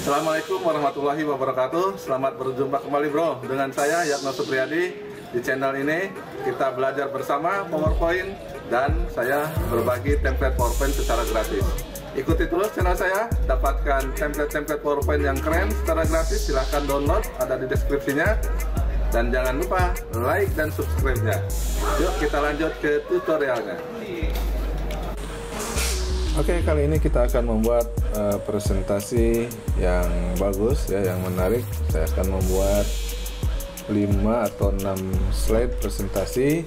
Assalamualaikum warahmatullahi wabarakatuh. Selamat berjumpa kembali bro dengan saya Yatno Supriyadi. Di channel ini kita belajar bersama PowerPoint dan saya berbagi template PowerPoint secara gratis. Ikuti terus channel saya, dapatkan template-template PowerPoint yang keren secara gratis. Silahkan download, ada di deskripsinya. Dan jangan lupa like dan subscribe-nya. Yuk kita lanjut ke tutorialnya. Oke, kali ini kita akan membuat presentasi yang bagus ya, yang menarik. Saya akan membuat 5 atau 6 slide presentasi.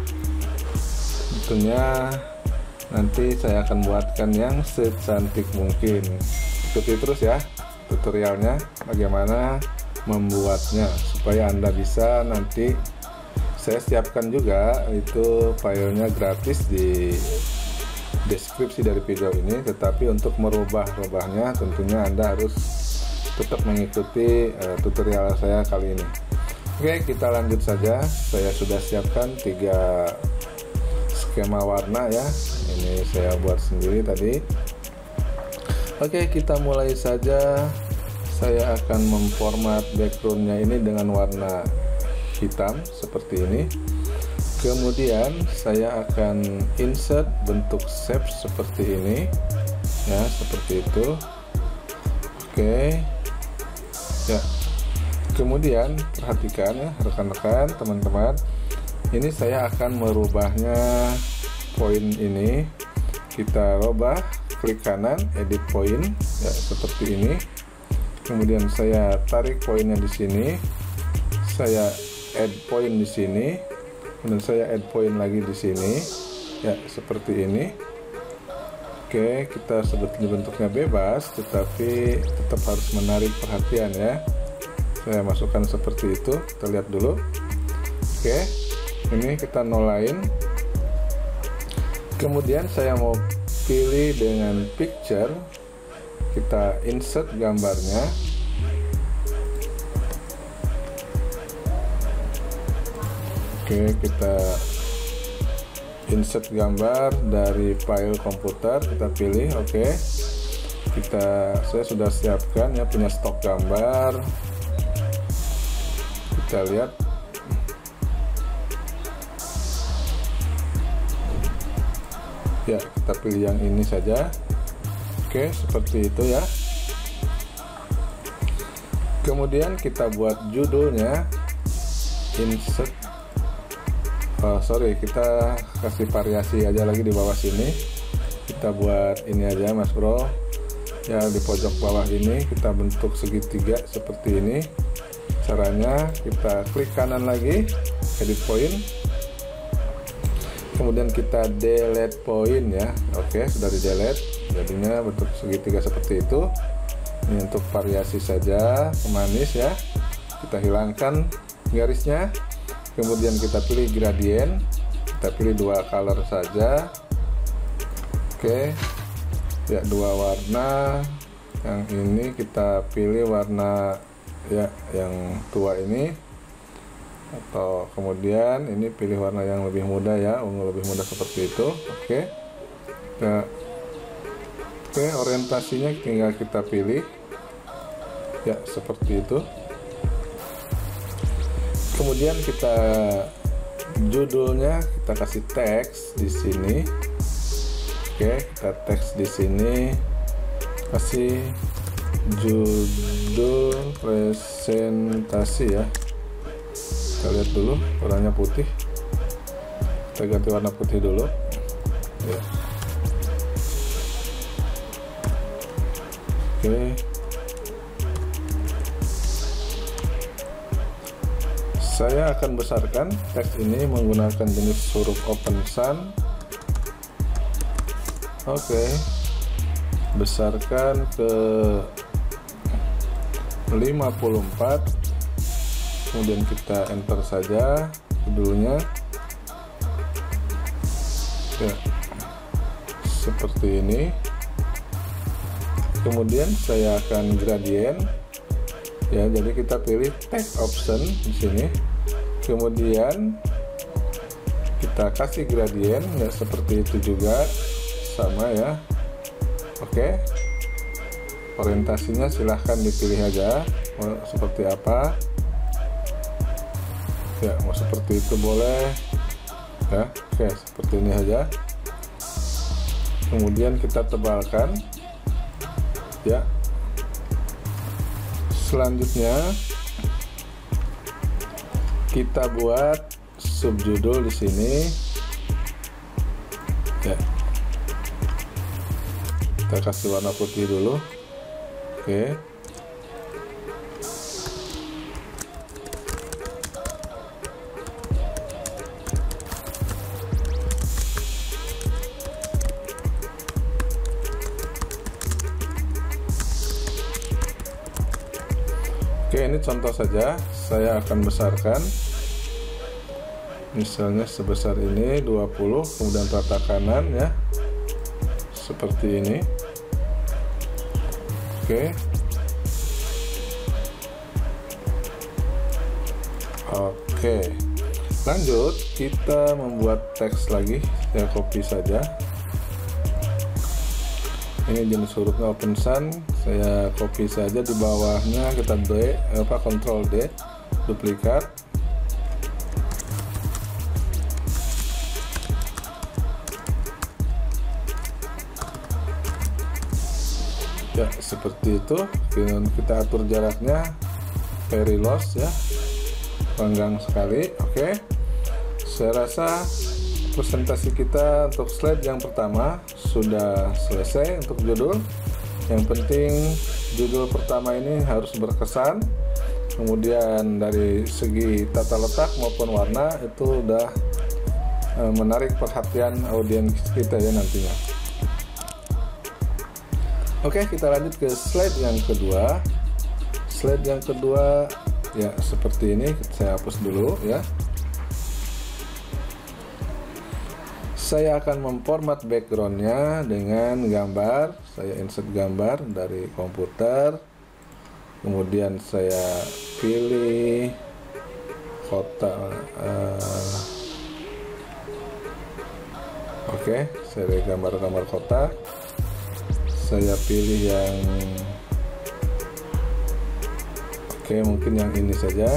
Tentunya nanti saya akan buatkan yang secantik mungkin. Ikuti terus ya tutorialnya, bagaimana membuatnya supaya Anda bisa nanti. Saya siapkan juga itu filenya gratis di deskripsi dari video ini, tetapi untuk merubah-rubahnya tentunya Anda harus tetap mengikuti tutorial saya kali ini. Oke, kita lanjut saja. Saya sudah siapkan 3 skema warna ya. Ini saya buat sendiri tadi. Oke, kita mulai saja. Saya akan memformat backgroundnya ini dengan warna hitam seperti ini. Kemudian saya akan insert bentuk shape seperti ini ya, seperti itu. Oke ya, kemudian perhatikan ya rekan-rekan, teman-teman, ini saya akan merubahnya. Poin ini kita rubah, klik kanan edit point ya, seperti ini. Kemudian saya tarik poinnya di sini, saya add point di sini, dan saya add point lagi di sini ya, seperti ini. Oke, kita sebetulnya bentuknya bebas, tetapi tetap harus menarik perhatian ya. Saya masukkan seperti itu, kita lihat dulu. Oke, ini kita nolain. Kemudian saya mau pilih dengan picture, kita insert gambarnya. Oke, kita insert gambar dari file komputer, kita pilih. Oke, saya sudah siapkan ya, punya stok gambar. Kita lihat. Ya, kita pilih yang ini saja. Oke, seperti itu ya. Kemudian kita buat judulnya insert. Kita kasih variasi aja lagi di bawah sini. Kita buat ini aja mas bro ya, di pojok bawah ini kita bentuk segitiga seperti ini. Caranya kita klik kanan lagi, edit point, kemudian kita delete point ya. Oke, sudah di delete, jadinya bentuk segitiga seperti itu. Ini untuk variasi saja, pemanis ya. Kita hilangkan garisnya. Kemudian kita pilih gradient, kita pilih 2 color saja. Oke ya, 2 warna. Yang ini kita pilih warna ya yang tua ini, atau kemudian ini pilih warna yang lebih muda ya, ungu lebih muda seperti itu. Oke nah, oke, orientasinya tinggal kita pilih ya, seperti itu. Kemudian kita judulnya kita kasih teks di sini. Oke, kita teks di sini, kasih judul presentasi ya. Kita lihat dulu, warnanya putih. Kita ganti warna putih dulu ya. Oke, saya akan besarkan teks ini menggunakan jenis huruf open sans. Oke, besarkan ke 54. Kemudian kita enter saja judulnya ya, seperti ini. Kemudian saya akan gradient ya, jadi kita pilih text option di sini. Kemudian kita kasih gradient ya, seperti itu juga sama ya. Oke, orientasinya silahkan dipilih aja mau seperti apa ya, mau seperti itu boleh ya. Oke, seperti ini aja. Kemudian kita tebalkan ya. Selanjutnya kita buat subjudul di sini ya. Kita kasih warna putih dulu. Oke. Oke, ini contoh saja. Saya akan besarkan. Misalnya sebesar ini 20, kemudian rata kanan ya. Seperti ini. Oke. Oke. Lanjut, kita membuat teks lagi. Saya copy saja. Ini jenis hurufnya Open Sun. Saya copy saja, di bawahnya kita Ctrl D, duplikat. Ya, seperti itu. Kita atur jaraknya very close ya, panggang sekali. Oke, saya rasa presentasi kita untuk slide yang pertama sudah selesai. Untuk judul, yang penting judul pertama ini harus berkesan, kemudian dari segi tata letak maupun warna itu udah menarik perhatian audiens kita ya nantinya. Oke, kita lanjut ke slide yang kedua. Slide yang kedua ya seperti ini. Saya hapus dulu ya. Saya akan memformat backgroundnya dengan gambar. Saya insert gambar dari komputer, kemudian saya pilih kota. Oke, saya gambar-gambar kota. Saya pilih yang mungkin yang ini saja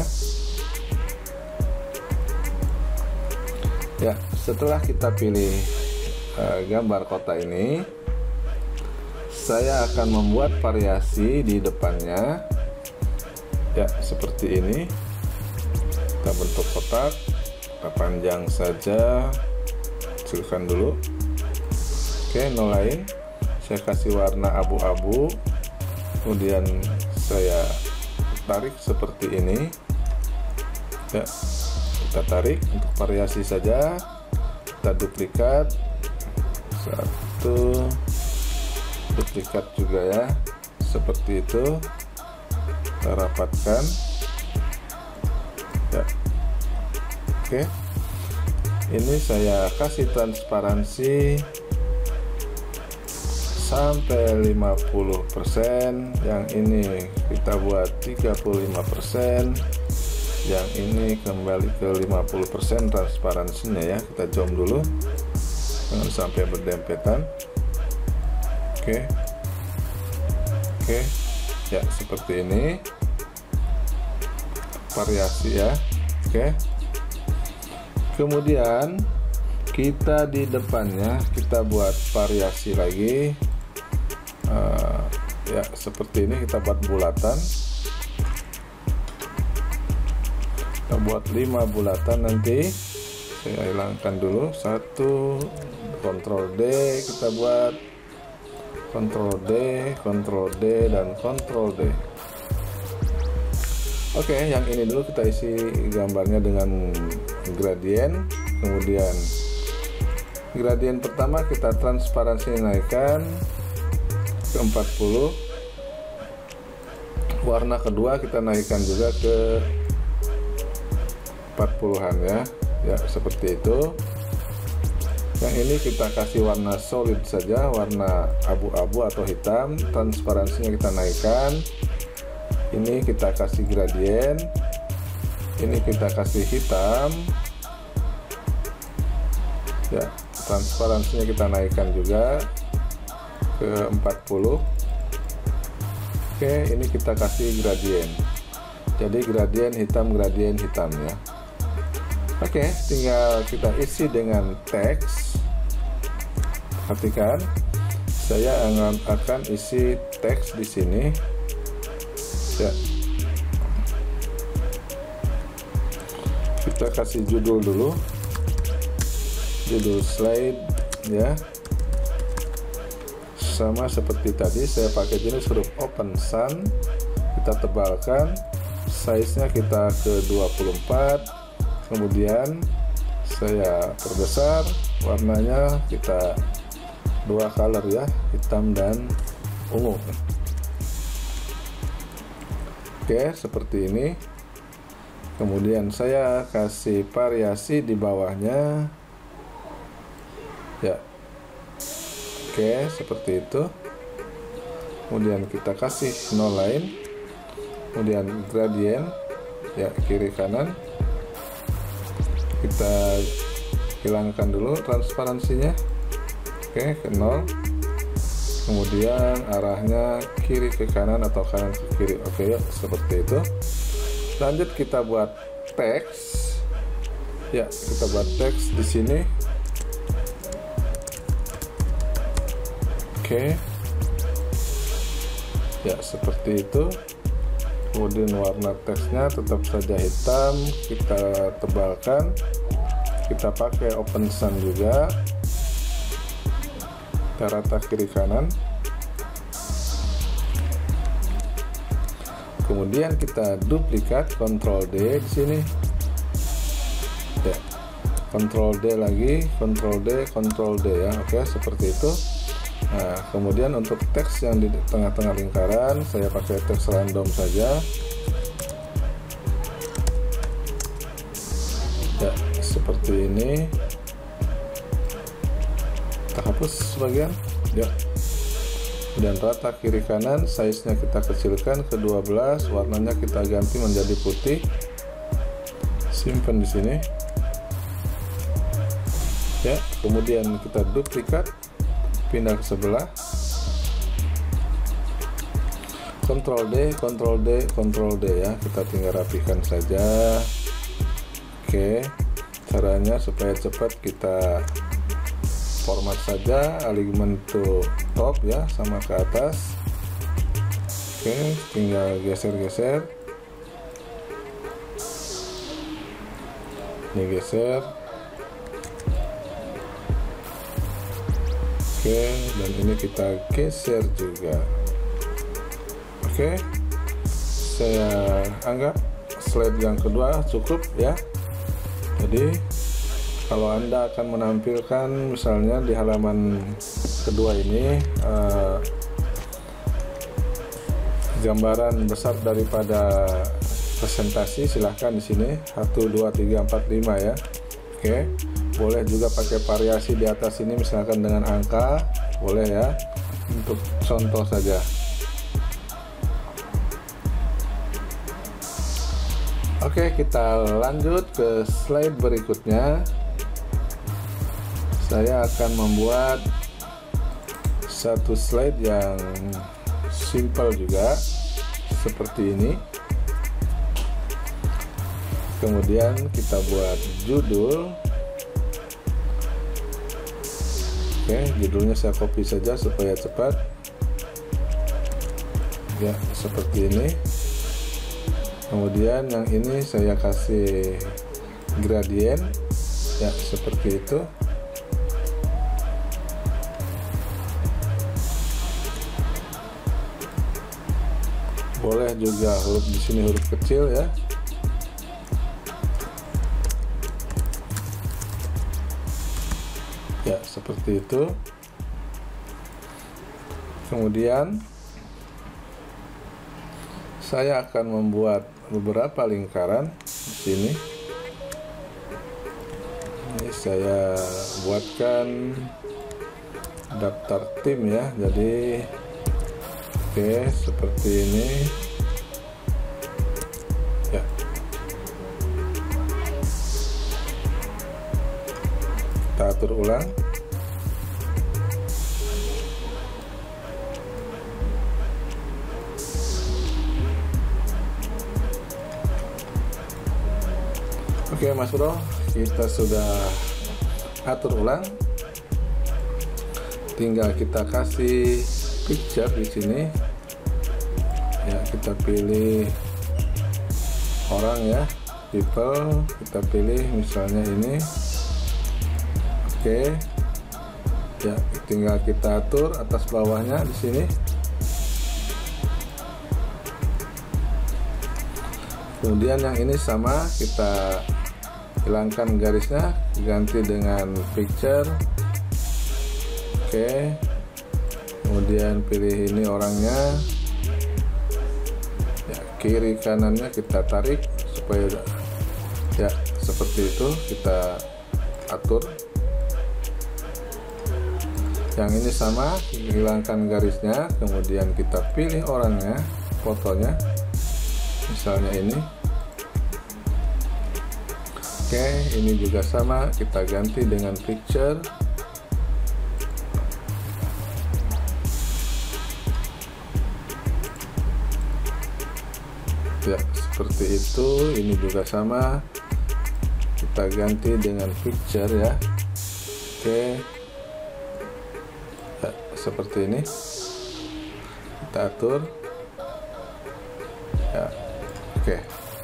ya. Setelah kita pilih gambar kota ini, saya akan membuat variasi di depannya ya, seperti ini. Kita bentuk kotak, kita panjang saja, kecilkan dulu. Oke, no line. Saya kasih warna abu-abu, kemudian saya tarik seperti ini ya. Kita tarik untuk variasi saja. Kita duplikat satu, duplikat juga ya, seperti itu. Kita rapatkan ya. Oke, ini saya kasih transparansi sampai 50%, yang ini kita buat 35%, yang ini kembali ke 50% transparansinya ya. Kita zoom dulu, jangan sampai berdempetan. Oke, ya seperti ini variasi ya. Oke, kemudian kita di depannya kita buat variasi lagi. Ya seperti ini, kita buat bulatan. Kita buat 5 bulatan nanti. Saya hilangkan dulu satu. Ctrl D, kita buat Ctrl D, Ctrl D, dan Ctrl D. Oke, yang ini dulu kita isi gambarnya dengan gradien. Kemudian gradien pertama kita transparansi naikkan ke 40. Warna kedua kita naikkan juga ke 40-an ya. Ya, seperti itu. Yang ini kita kasih warna solid saja, warna abu-abu atau hitam. Transparansinya kita naikkan. Ini kita kasih gradien. Ini kita kasih hitam. Ya, transparansinya kita naikkan juga ke 40. Oke, ini kita kasih gradien. Jadi gradien hitam ya. Oke, tinggal kita isi dengan teks. Perhatikan, saya akan isi teks di sini. Ya. Kita kasih judul dulu. Judul slide ya. Sama seperti tadi, saya pakai jenis huruf open sun. Kita tebalkan, size-nya kita ke 24. Kemudian saya perbesar, warnanya kita 2 color ya, hitam dan ungu. Oke, seperti ini. Kemudian saya kasih variasi di bawahnya ya. Oke, seperti itu. Kemudian kita kasih no line, kemudian gradien ya, kiri kanan. Kita hilangkan dulu transparansinya. Oke, ke 0. Kemudian arahnya kiri ke kanan atau kanan ke kiri. Oke, seperti itu. Lanjut kita buat teks. Ya, kita buat teks di sini. Oke. Ya, seperti itu. Kemudian warna teksnya tetap saja hitam, kita tebalkan. Kita pakai open sun juga. Kita rata kiri kanan. Kemudian kita duplikat, Ctrl D di sini. Ya. Ctrl D lagi, Ctrl D ya. Oke, seperti itu. Nah, kemudian untuk teks yang di tengah-tengah lingkaran, saya pakai teks random saja. Ya, seperti ini. Kita hapus sebagian. Ya. Kemudian rata kiri kanan, size-nya kita kecilkan ke 12, warnanya kita ganti menjadi putih. Simpan di sini. Ya, kemudian kita duplikat. Pindah ke sebelah, Ctrl D ya, kita tinggal rapikan saja. Oke, caranya supaya cepat, kita format saja, alignment to top ya, sama ke atas. Oke, tinggal geser-geser. Ini geser. Oke, dan ini kita geser juga. Oke, saya anggap slide yang kedua cukup ya. Jadi kalau Anda akan menampilkan misalnya di halaman kedua ini gambaran besar daripada presentasi, silahkan di sini 1, 2, 3, 4, 5 ya. Oke, boleh juga pakai variasi di atas ini, misalkan dengan angka, boleh ya, untuk contoh saja. Oke, kita lanjut ke slide berikutnya. Saya akan membuat satu slide yang simple juga, seperti ini. Kemudian kita buat judul. Oke, judulnya saya copy saja supaya cepat. Ya, seperti ini. Kemudian yang ini saya kasih gradien. Ya, seperti itu. Boleh juga huruf di sini huruf kecil ya. Ya, seperti itu. Kemudian saya akan membuat beberapa lingkaran di sini. Ini saya buatkan daftar tim ya. Jadi oke, seperti ini. Ya. Kita atur ulang. Oke Mas Bro, kita sudah atur ulang, tinggal kita kasih picture di sini ya. Kita pilih orang ya, people, kita pilih misalnya ini. Oke ya, tinggal kita atur atas bawahnya di sini. Kemudian yang ini sama, kita hilangkan garisnya, ganti dengan picture. Oke, kemudian pilih ini orangnya ya, kiri kanannya kita tarik supaya ya seperti itu, kita atur. Yang ini sama, hilangkan garisnya, kemudian kita pilih orangnya, fotonya misalnya ini. Oke, ini juga sama, kita ganti dengan picture. Ya, seperti itu. Ini juga sama, kita ganti dengan picture ya. Oke ya, seperti ini kita atur ya. Oke,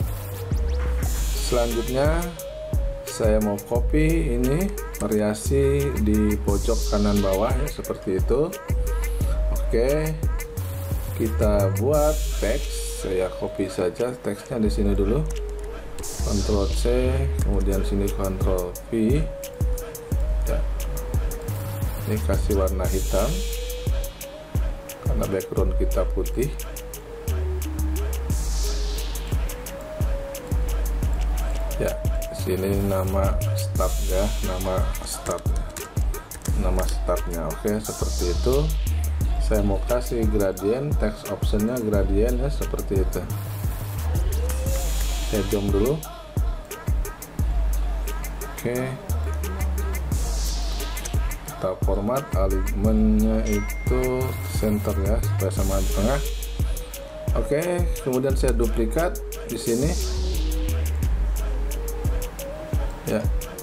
selanjutnya saya mau copy ini, variasi di pojok kanan bawah ya, seperti itu. Oke, kita buat teks. Saya copy saja teksnya di sini dulu, Ctrl C, kemudian sini Ctrl V ya. Ini kasih warna hitam karena background kita putih. Ya, sini nama start ya, nama startnya. Oke, seperti itu. Saya mau kasih gradient, text optionnya gradient ya, seperti itu. Saya zoom dulu. Oke, kita format alignmentnya itu center ya, supaya sama di tengah. Oke, kemudian saya duplikat di sini ya,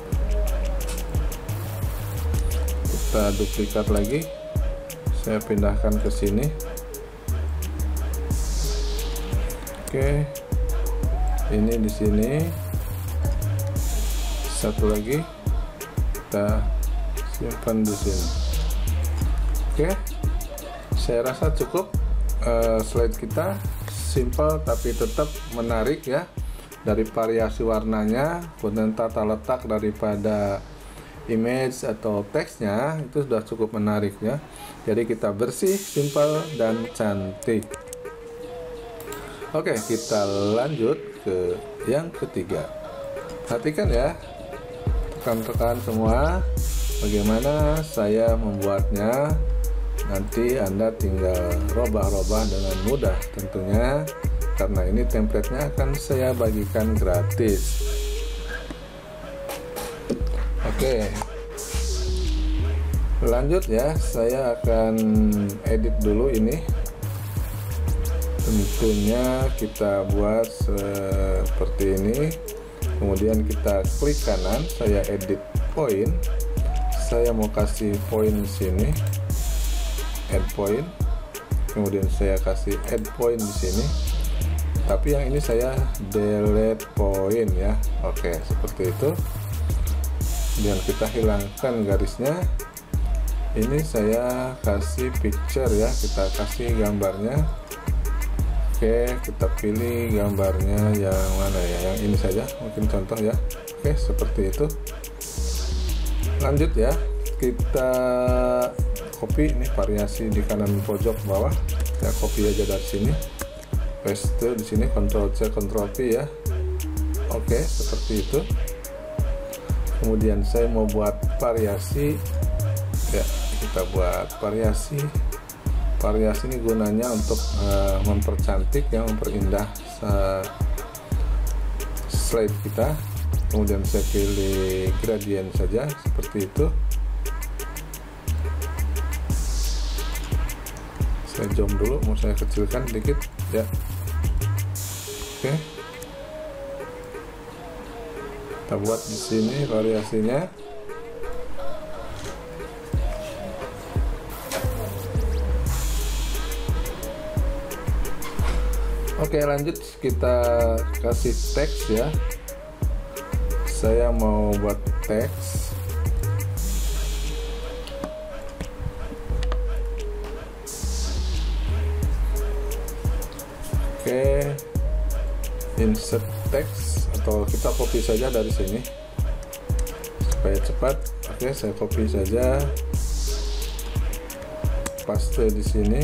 kita duplikat lagi, saya pindahkan ke sini. Oke, ini di sini, satu lagi kita simpan di sini. Oke, saya rasa cukup. Slide kita simple tapi tetap menarik ya. Dari variasi warnanya, kemudian tata letak daripada image atau teksnya itu sudah cukup menarik ya. Jadi kita bersih, simple dan cantik. Oke, kita lanjut ke yang ketiga. Perhatikan ya rekan-rekan semua, bagaimana saya membuatnya. Nanti Anda tinggal robah-robah dengan mudah tentunya, karena ini template-nya akan saya bagikan gratis. Oke, lanjut ya, saya akan edit dulu ini. Tentunya kita buat seperti ini, kemudian kita klik kanan, saya edit point. Saya mau kasih point di sini, add point, kemudian saya kasih add point di sini. Tapi yang ini saya delete point ya. Oke, seperti itu. Kemudian kita hilangkan garisnya. Ini saya kasih picture ya, kita kasih gambarnya. Oke, kita pilih gambarnya yang mana ya, yang ini saja mungkin contoh ya. Oke, seperti itu. Lanjut ya, kita copy ini variasi di kanan pojok bawah. Saya copy aja dari sini, paste di sini, Ctrl C Ctrl V ya. Oke, seperti itu. Kemudian saya mau buat variasi ya, kita buat variasi. Variasi ini gunanya untuk mempercantik ya, memperindah slide kita. Kemudian saya pilih gradient saja seperti itu. Saya zoom dulu, mau saya kecilkan sedikit ya. Oke, kita kita buat di sini variasinya. Oke, lanjut kita kasih teks ya. Saya mau buat teks. Oke, insert text, atau kita copy saja dari sini supaya cepat. Oke, saya copy saja, paste di sini.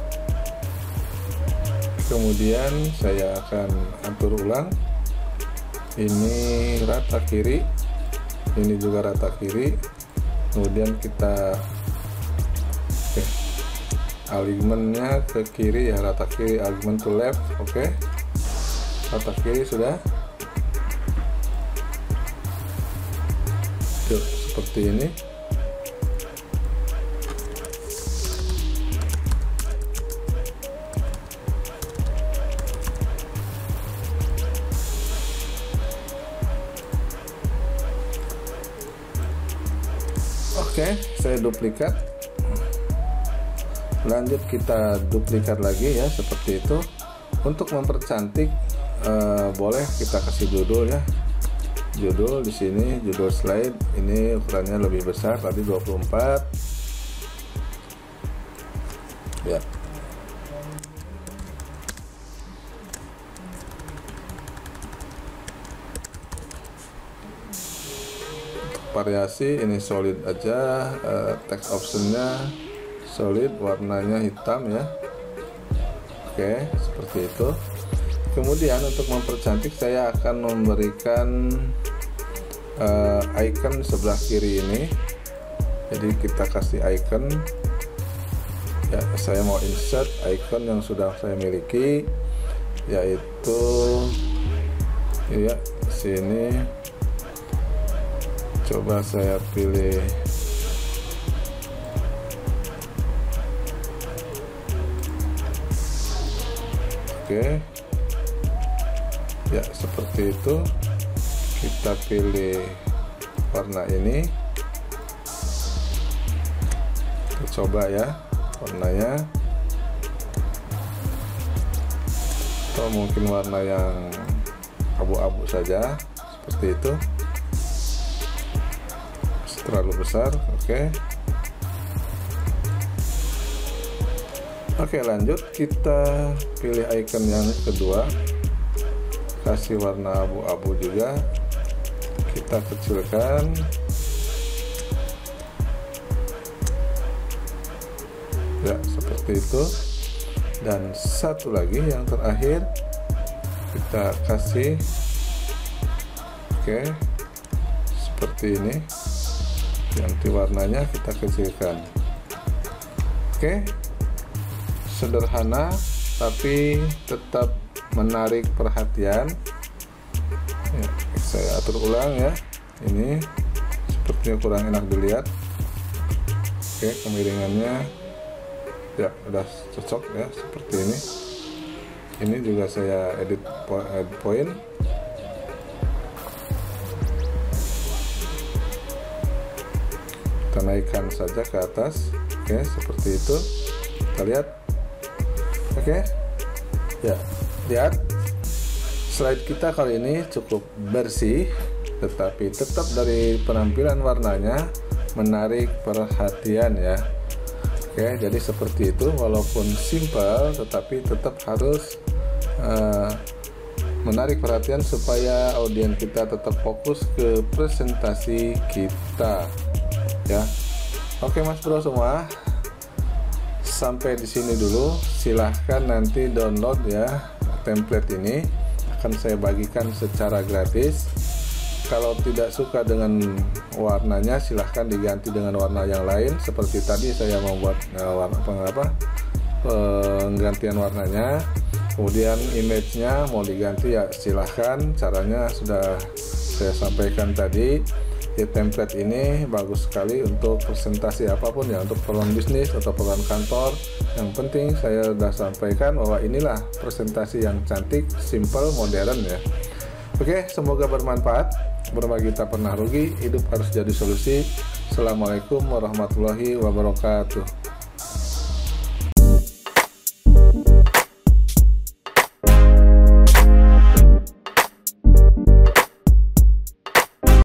Kemudian saya akan atur ulang. Ini rata kiri, ini juga rata kiri. Kemudian kita alignmentnya ke kiri ya, rata kiri, alignment to left. Oke, rata kiri sudah. Yuk, seperti ini. Oke, saya duplikat. Lanjut kita duplikat lagi ya, seperti itu. Untuk mempercantik boleh kita kasih judul ya. Judul di sini, judul slide ini ukurannya lebih besar, tadi 24 ya. Variasi ini solid aja, text optionnya solid, warnanya hitam ya. Oke, seperti itu. Kemudian untuk mempercantik saya akan memberikan icon sebelah kiri ini. Jadi kita kasih icon ya. Saya mau insert icon yang sudah saya miliki, yaitu ya sini. Coba saya pilih oke ya, seperti itu. Kita pilih warna ini, kita coba ya warnanya, atau mungkin warna yang abu-abu saja, seperti itu. Terlalu besar. Oke, lanjut kita pilih icon yang kedua, kasih warna abu-abu juga, kita kecilkan ya, seperti itu. Dan satu lagi yang terakhir, kita kasih seperti ini, ganti warnanya, kita kecilkan. Sederhana tapi tetap menarik perhatian ya. Saya atur ulang ya, ini sepertinya kurang enak dilihat. Kemiringannya ya udah cocok ya, seperti ini. Ini juga saya edit point. Kita naikkan saja ke atas. Seperti itu. Kita lihat. Ya, lihat slide kita kali ini cukup bersih, tetapi tetap dari penampilan warnanya menarik perhatian ya. Jadi seperti itu, walaupun simple tetapi tetap harus menarik perhatian supaya audiens kita tetap fokus ke presentasi kita ya. Oke Mas Bro semua, sampai di sini dulu. Silahkan nanti download ya template ini, akan saya bagikan secara gratis. Kalau tidak suka dengan warnanya, silahkan diganti dengan warna yang lain. Seperti tadi saya membuat penggantian warnanya. Kemudian image-nya mau diganti ya silahkan, caranya sudah saya sampaikan tadi. Template ini bagus sekali untuk presentasi apapun ya, untuk peluang bisnis atau peluang kantor. Yang penting saya sudah sampaikan bahwa inilah presentasi yang cantik, simple, modern ya. Oke, semoga bermanfaat. Berbagi tak pernah rugi, hidup harus jadi solusi. Assalamualaikum warahmatullahi wabarakatuh.